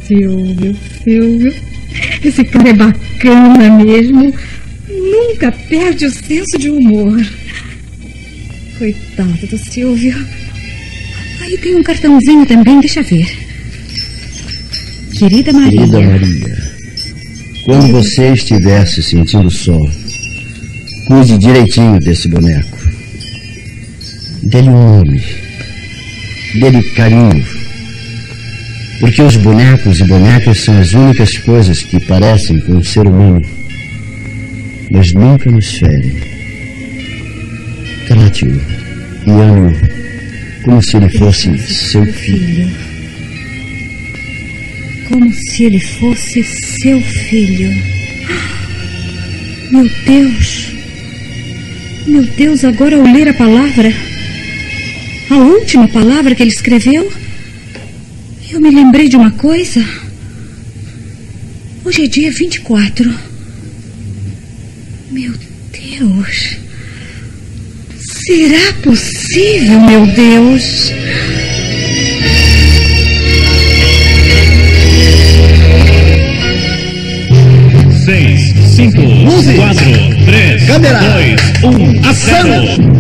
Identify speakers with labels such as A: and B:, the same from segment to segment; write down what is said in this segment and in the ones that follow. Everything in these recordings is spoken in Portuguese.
A: Silvio. Esse cara é bacana mesmo. Nunca perde o senso de humor. Coitado do Silvio. Aí tem um cartãozinho também, deixa ver. Querida Maria.
B: Querida Maria, quando você estiver se sentindo só, cuide direitinho desse boneco. Dê-lhe um nome. Dê-lhe carinho. Porque os bonecos e bonecas são as únicas coisas que parecem com o ser humano, mas nunca nos ferem. Trate-o e ame-o como se ele fosse seu filho.
A: Como se ele fosse seu filho. Meu Deus, agora ao ler a palavra, a última palavra que ele escreveu, eu me lembrei de uma coisa. Hoje é dia 24. Meu Deus. Será possível, meu Deus?
C: Seis, 5, 4, 3, 2, 1, ação!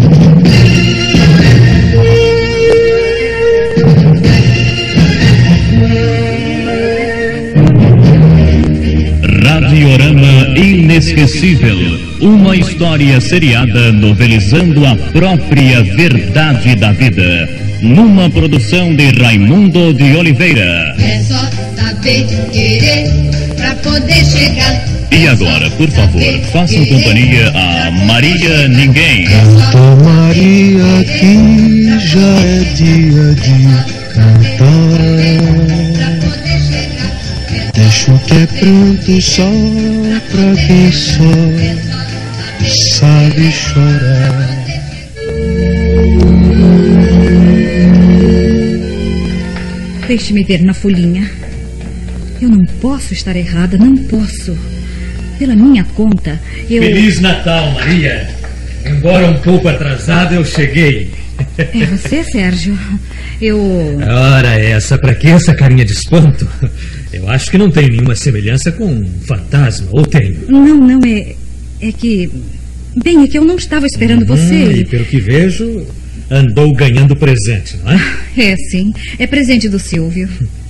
C: Radiorama Inesquecível, uma história seriada novelizando a própria verdade da vida, numa produção de Raimundo de Oliveira.
D: É só saber querer pra poder chegar.
C: E agora, por favor, façam companhia a Maria Ninguém.
E: Canta Maria que já é dia de cantar. Deixa o que é pronto só pra quem só sabe chorar.
A: Deixe-me ver na folhinha. Eu não posso estar errada, não posso. Pela minha conta, eu...
F: Feliz Natal, Maria. Embora um pouco atrasado, eu cheguei.
A: É você, Sérgio?
F: Ora, essa, pra que essa carinha de espanto? Eu acho que não tem nenhuma semelhança com um fantasma, ou tem?
A: Não, é que... Bem, é que eu não estava esperando você.
F: E pelo que vejo, andou ganhando presente, não é?
A: É, sim. É presente do Silvio.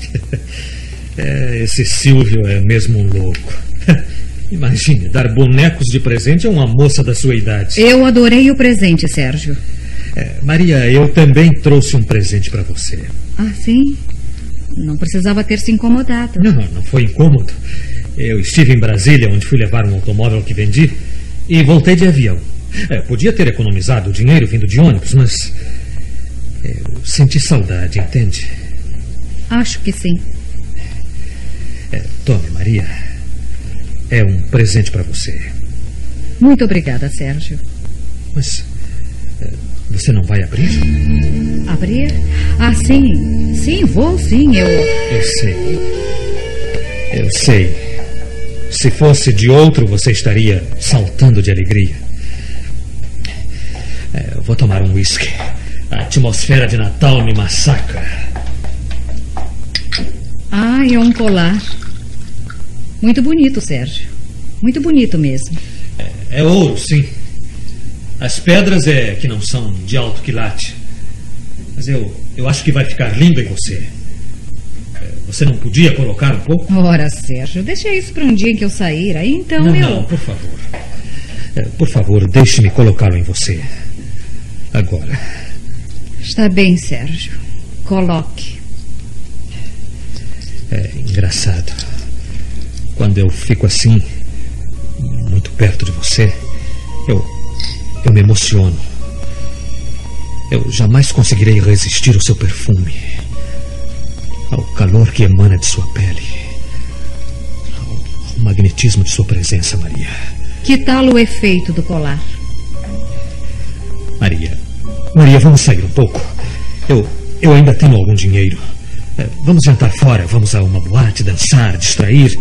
F: Esse Silvio é mesmo um louco. Imagine, dar bonecos de presente a uma moça da sua idade.
A: Eu adorei o presente, Sérgio.
F: Maria, eu também trouxe um presente para você.
A: Ah, sim? Não precisava ter se incomodado.
F: Não foi incômodo. Eu estive em Brasília, onde fui levar um automóvel que vendi, e voltei de avião. Podia ter economizado o dinheiro vindo de ônibus, mas eu senti saudade, entende?
A: Acho que sim.
F: Tome, Maria. É um presente para você.
A: Muito obrigada, Sérgio.
F: Mas você não vai abrir?
A: Abrir? Ah, sim. Sim, vou sim,
F: Eu sei. Se fosse de outro, você estaria saltando de alegria. Eu vou tomar um uísque. A atmosfera de Natal me massacra.
A: Ah, é um colar. Muito bonito, Sérgio. Muito bonito mesmo.
F: É ouro, sim. As pedras que não são de alto quilate. Mas eu acho que vai ficar lindo em você. Você não podia colocar um pouco?
A: Ora, Sérgio, deixa isso para um dia em que eu sair. Aí então
F: Não, por favor. Por favor, deixe-me colocá-lo em você. Agora.
A: Está bem, Sérgio. Coloque.
F: É engraçado. Quando eu fico assim, muito perto de você, eu me emociono. Eu jamais conseguirei resistir ao seu perfume, ao calor que emana de sua pele, ao magnetismo de sua presença, Maria.
A: Que tal o efeito do colar?
F: Maria, vamos sair um pouco. Eu ainda tenho algum dinheiro. Vamos jantar fora, vamos a uma boate, dançar, distrair.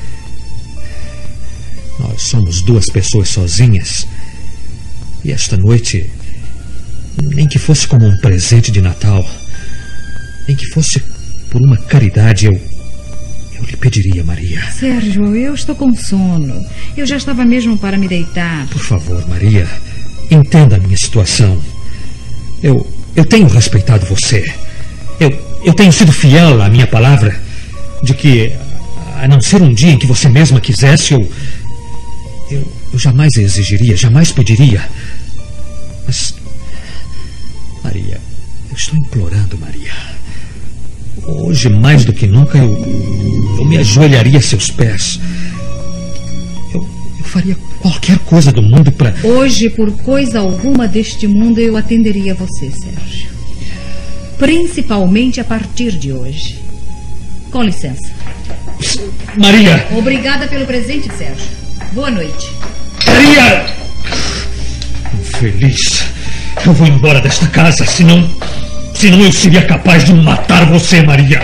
F: Nós somos duas pessoas sozinhas. E esta noite, nem que fosse como um presente de Natal, nem que fosse por uma caridade, eu lhe pediria, Maria.
A: Sérgio, eu estou com sono. Eu já estava mesmo para me deitar.
F: Por favor, Maria, entenda a minha situação. Eu tenho respeitado você. Eu tenho sido fiel à minha palavra de que, a não ser um dia em que você mesma quisesse, eu jamais exigiria, jamais pediria. Mas, Maria, eu estou implorando, Maria. Hoje, mais do que nunca, eu me ajoelharia a seus pés. Eu faria qualquer coisa do mundo para...
A: Hoje, por coisa alguma deste mundo, eu atenderia você, Sérgio. Principalmente a partir de hoje. Com licença.
F: Maria!
A: Obrigada pelo presente, Sérgio. Boa noite.
F: Maria! Infeliz. Eu vou embora desta casa, senão eu seria capaz de matar você, Maria.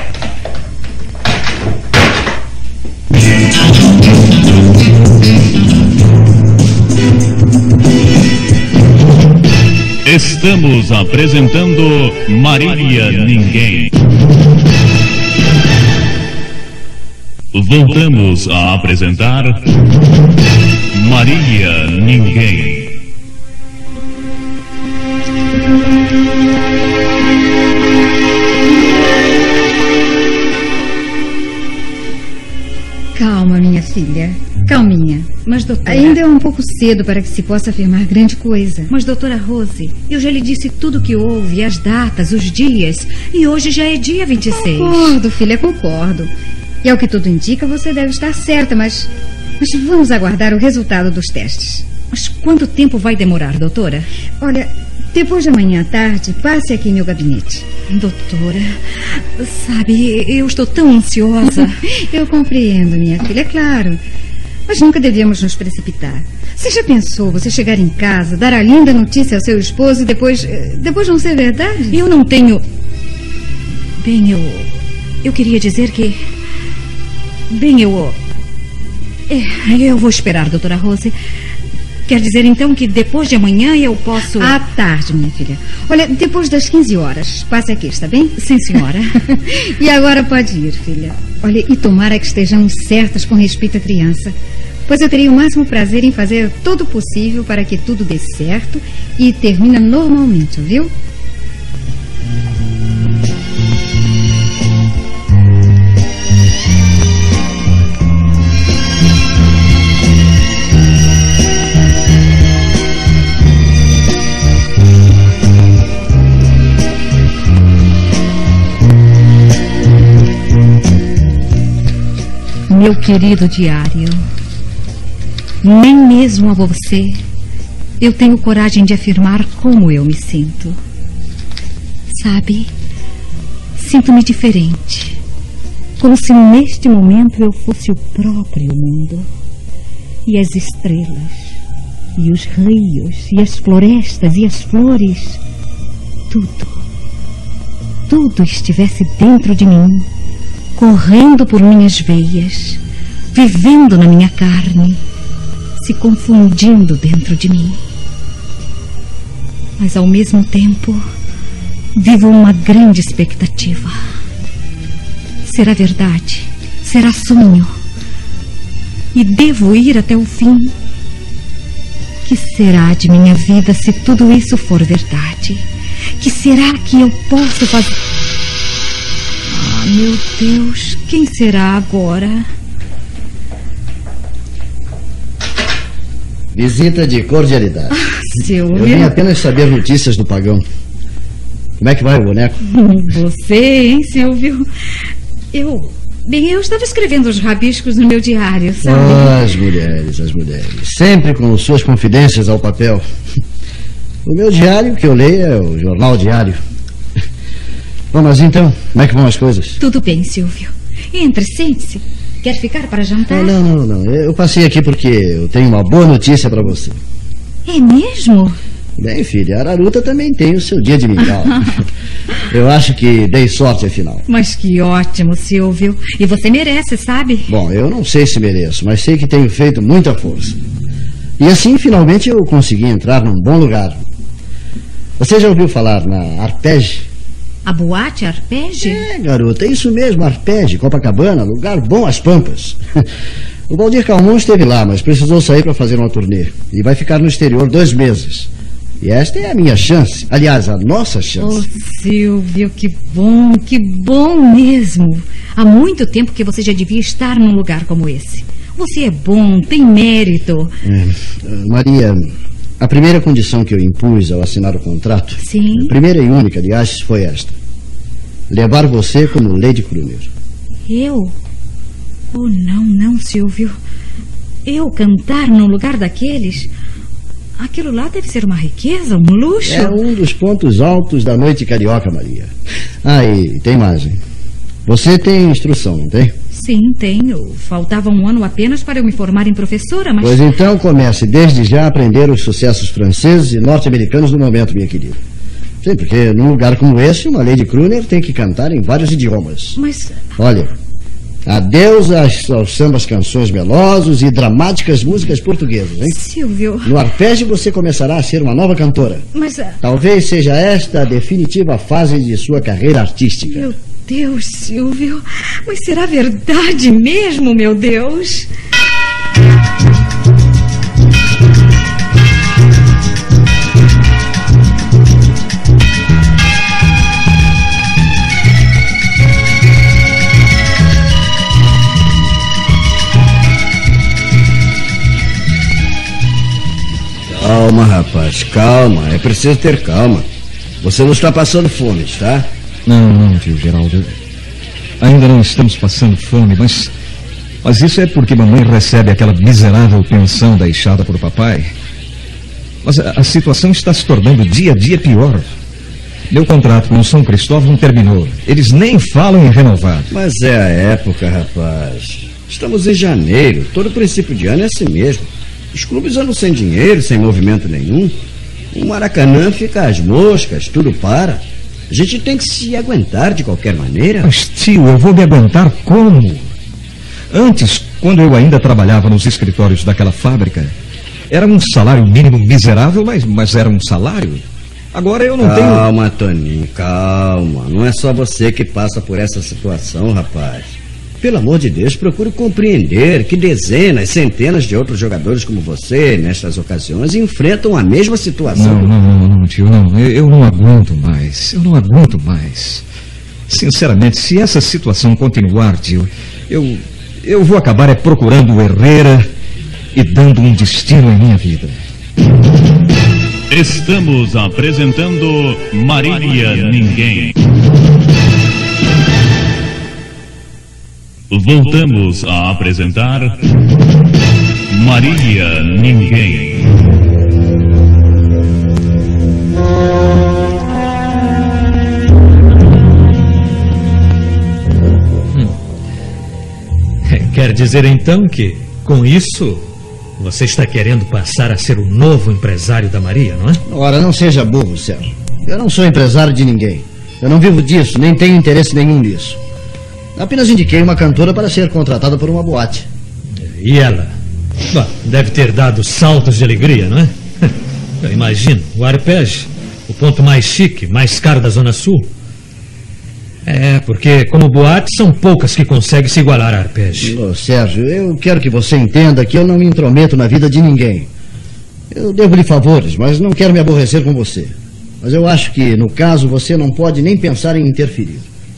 C: Estamos apresentando Marília Ninguém. Voltamos a apresentar Marília Ninguém.
G: Calma, minha filha. Calminha.
A: Mas, doutora...
G: Ainda é um pouco cedo para que se possa afirmar grande coisa.
A: Mas, doutora Rose, eu já lhe disse tudo o que houve, as datas, os dias. E hoje já é dia 26.
G: Concordo, filha, concordo. E ao que tudo indica, você deve estar certa, mas vamos aguardar o resultado dos testes.
A: Mas quanto tempo vai demorar, doutora?
G: Olha, depois de amanhã à tarde, passe aqui em meu gabinete.
A: Doutora, sabe, eu estou tão ansiosa.
G: Eu compreendo, minha filha, é claro. Mas nunca devíamos nos precipitar. Você já pensou você chegar em casa, dar a linda notícia ao seu esposo e depois não ser verdade?
A: Eu não tenho... Bem, eu queria dizer que... Bem, eu vou esperar, doutora Rose. Quer dizer, então, que depois de amanhã eu posso...
G: À tarde, minha filha. Olha, depois das 15 horas. Passe aqui, está bem?
A: Sim, senhora.
G: E agora pode ir, filha. Olha, e tomara que estejamos certas com respeito à criança. Pois eu terei o máximo prazer em fazer todo o possível para que tudo dê certo e termine normalmente, viu?
A: Meu querido diário, nem mesmo a você eu tenho coragem de afirmar como eu me sinto. Sabe, sinto-me diferente, como se neste momento eu fosse o próprio mundo. E as estrelas, e os rios, e as florestas, e as flores, tudo estivesse dentro de mim, correndo por minhas veias, vivendo na minha carne, se confundindo dentro de mim. Mas ao mesmo tempo, vivo uma grande expectativa. Será verdade? Será sonho? E devo ir até o fim? Que será de minha vida se tudo isso for verdade? Que será que eu posso fazer? Ah, meu Deus, quem será agora?
B: Visita de cordialidade.
A: Silvio.
B: Eu vim apenas saber notícias do pagão. Como é que vai o boneco?
A: Você, hein, Silvio? Bem, eu estava escrevendo os rabiscos no meu diário, sabe?
B: As mulheres. Sempre com suas confidências ao papel. O meu diário que eu leio é o jornal diário. Bom, mas então, como é que vão as coisas?
A: Tudo bem, Silvio. Entre, sente-se. Quer ficar para jantar?
B: Não. Eu passei aqui porque eu tenho uma boa notícia para você.
A: É mesmo?
B: Bem, filha, a Araruta também tem o seu dia de mingau. Eu acho que dei sorte, afinal.
A: Mas que ótimo, Silvio. E você merece, sabe?
B: Bom, eu não sei se mereço, mas sei que tenho feito muita força. E assim, finalmente, eu consegui entrar num bom lugar. Você já ouviu falar na Arpege?
A: A boate Arpege?
B: É, garota, é isso mesmo, Arpege, Copacabana, lugar bom às pampas. O Valdir Calmon esteve lá, mas precisou sair para fazer uma turnê. E vai ficar no exterior 2 meses. E esta é a minha chance. Aliás, a nossa chance.
A: Oh, Silvio, que bom mesmo. Há muito tempo que você já devia estar num lugar como esse. Você é bom, tem mérito.
B: Maria, a primeira condição que eu impus ao assinar o contrato,
A: Sim.
B: A primeira e única, aliás, foi esta: levar você como Lady Kruner.
A: Eu? Oh, não, Silvio. Eu cantar num lugar daqueles? Aquilo lá deve ser uma riqueza, um luxo.
B: É um dos pontos altos da noite carioca, Maria. Ah, e tem mais, hein? Você tem instrução, não tem?
A: Sim, tenho. Faltava 1 ano apenas para eu me formar em professora, mas...
B: Pois então comece desde já a aprender os sucessos franceses e norte-americanos do momento, minha querida. Sim, porque num lugar como esse, uma Lady Kruner tem que cantar em vários idiomas.
A: Mas...
B: Olha, adeus aos sambas, canções melosos e dramáticas músicas portuguesas, hein?
A: Silvio...
B: No Arpege você começará a ser uma nova cantora.
A: Mas...
B: Talvez seja esta a definitiva fase de sua carreira artística.
A: Meu Deus, Silvio... Mas será verdade mesmo, meu Deus?
B: Calma, rapaz, calma. É preciso ter calma. Você não está passando fome, está?
F: Não, tio Geraldo. Ainda não estamos passando fome, mas isso é porque mamãe recebe aquela miserável pensão deixada por papai. Mas a situação está se tornando dia a dia pior. Meu contrato com o São Cristóvão terminou. Eles nem falam em renovar.
B: Mas é a época, rapaz. Estamos em janeiro. Todo princípio de ano é assim mesmo. Os clubes andam sem dinheiro, sem movimento nenhum. O Maracanã fica às moscas, tudo para. A gente tem que se aguentar de qualquer maneira.
F: Mas, tio, eu vou me aguentar como? Antes, quando eu ainda trabalhava nos escritórios daquela fábrica, era um salário mínimo miserável, mas era um salário. Agora eu não tenho...
B: Calma, Toninho, calma. Não é só você que passa por essa situação, rapaz. Pelo amor de Deus, procure compreender que dezenas, centenas de outros jogadores como você, nestas ocasiões, enfrentam a mesma situação.
F: Não, tio, não. Eu não aguento mais. Eu não aguento mais. Sinceramente, se essa situação continuar, tio, eu vou acabar procurando o Herrera e dando um destino em minha vida.
C: Estamos apresentando Maria Ninguém. Voltamos a apresentar Maria Ninguém.
F: Quer dizer então que, com isso, você está querendo passar a ser o novo empresário da Maria, não é?
B: Ora, não seja burro, Sérgio. Eu não sou empresário de ninguém. Eu não vivo disso, nem tenho interesse nenhum nisso. Apenas indiquei uma cantora para ser contratada por uma boate.
F: E ela? Bom, deve ter dado saltos de alegria, não é? Eu imagino, o Arpege, o ponto mais chique, mais caro da Zona Sul. É, porque como boate são poucas que conseguem se igualar a Arpege.
B: Sérgio, eu quero que você entenda que eu não me intrometo na vida de ninguém. Eu devo-lhe favores, mas não quero me aborrecer com você. Mas eu acho que, no caso, você não pode nem pensar em interferir.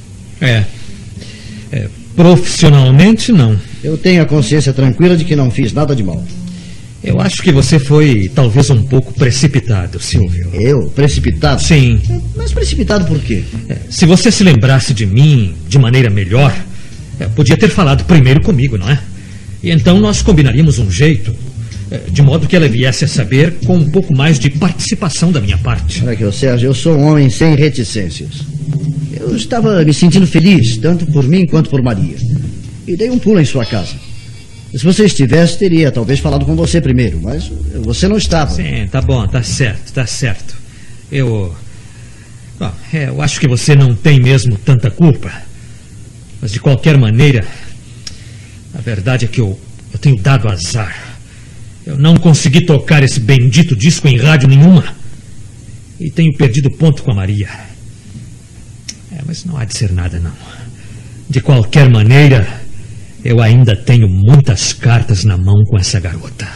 F: Profissionalmente, não.
B: Eu tenho a consciência tranquila de que não fiz nada de mal.
F: Eu acho que você foi talvez um pouco precipitado, Silvio.
B: Eu? Precipitado?
F: Sim.
B: Mas precipitado por quê?
F: Se você se lembrasse de mim de maneira melhor, podia ter falado primeiro comigo, não é? E então nós combinaríamos um jeito, de modo que ela viesse a saber com um pouco mais de participação da minha parte.
B: Olha aqui, Sérgio, eu sou um homem sem reticências. Eu estava me sentindo feliz, tanto por mim quanto por Maria. E dei um pulo em sua casa. Se você estivesse, teria talvez falado com você primeiro, mas você não estava.
F: Sim, tá bom, tá certo. Eu acho que você não tem mesmo tanta culpa. Mas de qualquer maneira, a verdade é que eu tenho dado azar. Eu não consegui tocar esse bendito disco em rádio nenhuma. E tenho perdido ponto com a Maria. Mas não há de ser nada, não. De qualquer maneira, eu ainda tenho muitas cartas na mão com essa garota.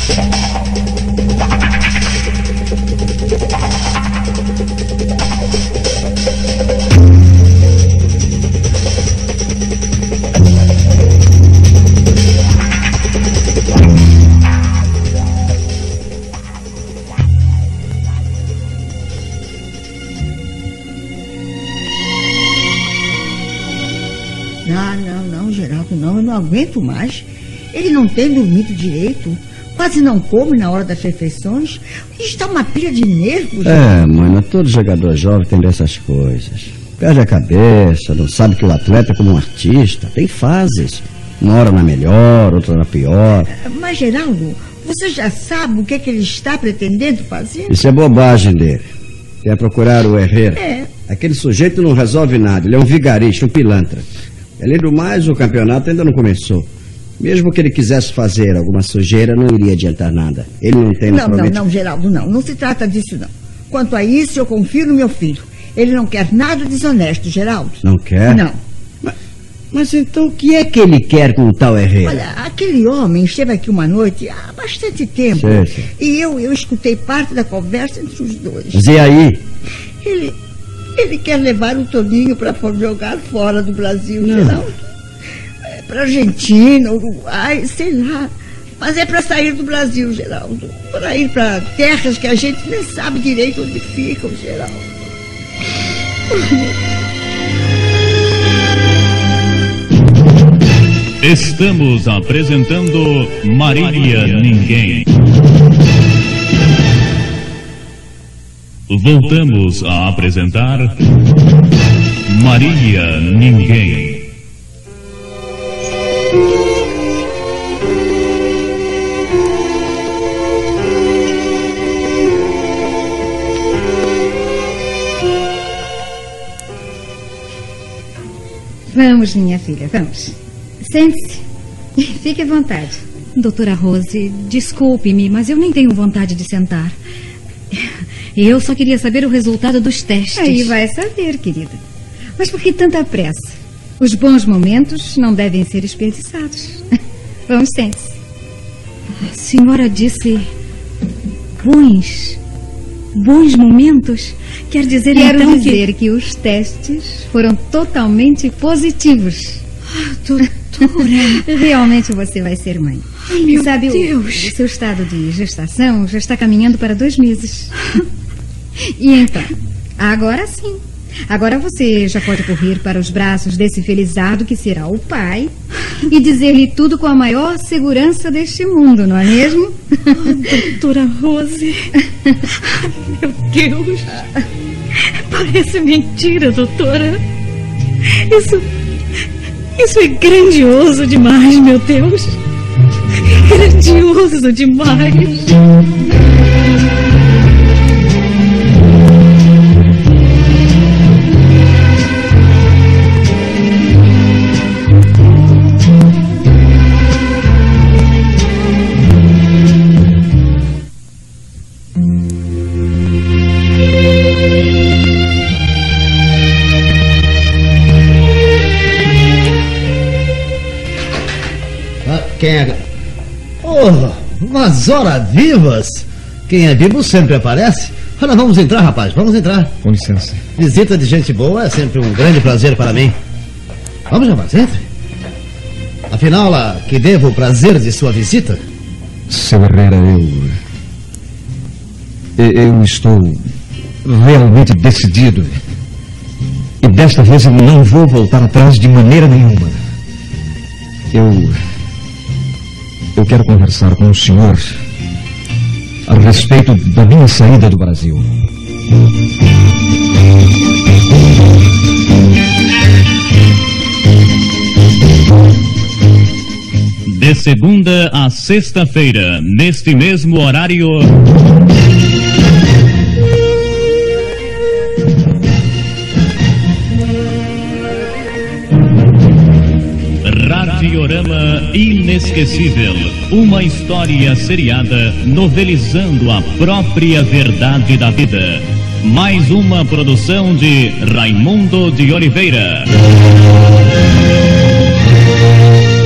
H: Não, Geraldo, não, eu não aguento mais. Ele não tem dormido direito, quase não come na hora das refeições. Está uma pilha de nervos.
B: Mãe, todo jogador jovem tem dessas coisas. Perde a cabeça, não sabe que o atleta é como um artista, tem fases. Uma hora na melhor, outra na pior.
H: Mas, Geraldo, você já sabe o que é que ele está pretendendo fazer?
B: Isso é bobagem dele. Quer procurar o Herrera? Aquele sujeito não resolve nada, ele é um vigarista, um pilantra. Além do mais, o campeonato ainda não começou. Mesmo que ele quisesse fazer alguma sujeira, não iria adiantar nada. Ele não tem...
H: Não, Geraldo, não se trata disso, não. Quanto a isso, eu confio no meu filho. Ele não quer nada desonesto, Geraldo.
B: Não quer?
H: Não.
B: Mas então o que é que ele quer com o tal Herrera?
H: Olha, aquele homem esteve aqui uma noite há bastante tempo.
B: Sim.
H: E eu escutei parte da conversa entre os dois.
B: Mas e aí?
H: Ele quer levar o Toninho para jogar fora do Brasil, Geraldo. Para Argentina, Uruguai, sei lá. Mas é para sair do Brasil, Geraldo. Para ir para terras que a gente nem sabe direito onde ficam, Geraldo.
C: Estamos apresentando Marília Ninguém. Voltamos a apresentar Marília Ninguém.
G: Vamos, minha filha, vamos. Sente-se. Fique à vontade.
A: Doutora Rose, desculpe-me, mas eu nem tenho vontade de sentar. Eu só queria saber o resultado dos testes.
G: Aí vai saber, querida. Mas por que tanta pressa? Os bons momentos não devem ser desperdiçados. Vamos, sente-se.
A: A senhora disse bons momentos? Quer dizer,
G: Quero dizer que os testes foram totalmente positivos.
A: Doutora...
G: Realmente você vai ser mãe.
A: Meu
G: Sabe,
A: Deus.
G: O seu estado de gestação já está caminhando para 2 meses. E então, agora sim. Agora você já pode correr para os braços desse felizardo que será o pai e dizer-lhe tudo com a maior segurança deste mundo, não é mesmo?
A: Doutora Rose. Meu Deus. Parece mentira, doutora. Isso é grandioso demais, meu Deus. Grandioso demais.
I: Quem é? Umas horas vivas! Quem é vivo sempre aparece. Olha, vamos entrar, rapaz, vamos entrar.
F: Com licença.
I: Visita de gente boa é sempre um grande prazer para mim. Vamos, rapaz, entre. Afinal, a que devo o prazer de sua visita?
F: Seu Herrera, eu estou realmente decidido. E desta vez eu não vou voltar atrás de maneira nenhuma. Eu quero conversar com o senhor a respeito da minha saída do Brasil.
C: De segunda a sexta-feira, neste mesmo horário... Radiorama Inesquecível, uma história seriada novelizando a própria verdade da vida. mais uma produção de Raimundo de Oliveira.